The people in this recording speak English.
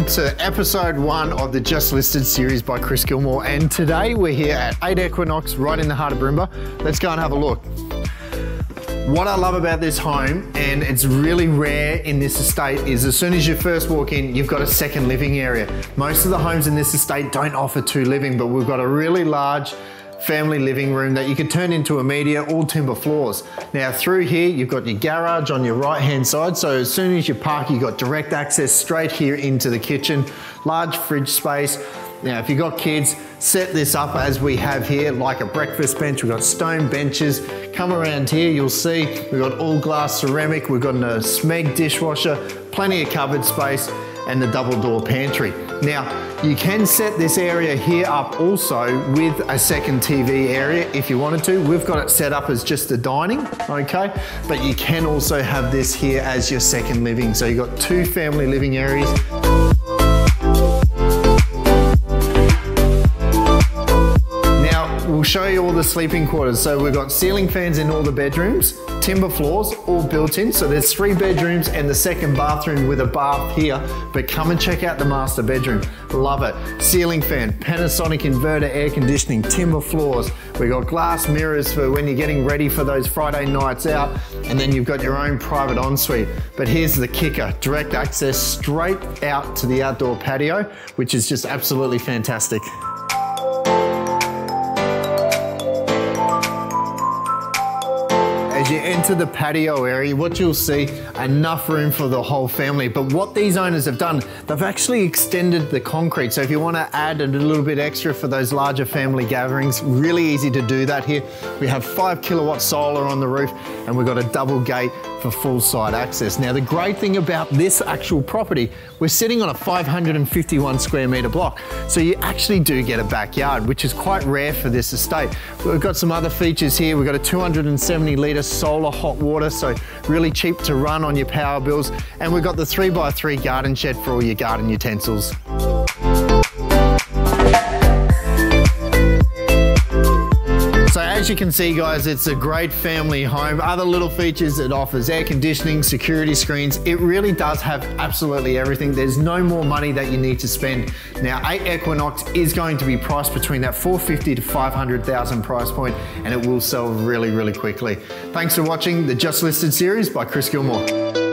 welcome to episode 1 of the Just Listed series by Chris Gilmore. And today we're here at 8 Equinox, right in the heart of Burimba. Let's go and have a look. What I love about this home, and it's really rare in this estate, is as soon as you first walk in, you've got a second living area. Most of the homes in this estate don't offer 2 living, but we've got a really large family living room that you could turn into a media, all timber floors. Now through here, you've got your garage on your right hand side. So as soon as you park, you've got direct access straight here into the kitchen, large fridge space. Now, if you've got kids, set this up as we have here, like a breakfast bench. We've got stone benches. Come around here, you'll see we've got all glass ceramic. We've got a Smeg dishwasher, plenty of cupboard space, and the double door pantry. Now, you can set this area here up also with a second TV area if you wanted to. We've got it set up as just the dining, okay? But you can also have this here as your second living. So you've got 2 family living areas. We'll show you all the sleeping quarters. So we've got ceiling fans in all the bedrooms, timber floors, all built in. So there's 3 bedrooms and the second bathroom with a bath here, but come and check out the master bedroom. Love it. Ceiling fan, Panasonic inverter air conditioning, timber floors. We've got glass mirrors for when you're getting ready for those Friday nights out, and then you've got your own private ensuite. But here's the kicker, direct access straight out to the outdoor patio, which is just absolutely fantastic. As you enter the patio area, what you'll see, enough room for the whole family. But what these owners have done, they've actually extended the concrete. So if you want to add a little bit extra for those larger family gatherings, really easy to do that here. We have 5 kilowatt solar on the roof, and we've got a double gate for full side access. Now, the great thing about this actual property, we're sitting on a 551 square metre block. So you actually do get a backyard, which is quite rare for this estate. We've got some other features here. We've got a 270 litre solar hot water, so really cheap to run on your power bills. And we've got the 3x3 garden shed for all your garden utensils. So as you can see, guys, it's a great family home. Other little features, it offers air conditioning, security screens. It really does have absolutely everything. There's no more money that you need to spend. Now, 8 Equinox is going to be priced between that 450 to 500,000 price point, and it will sell really, really quickly. Thanks for watching the Just Listed series by Chris Gilmore.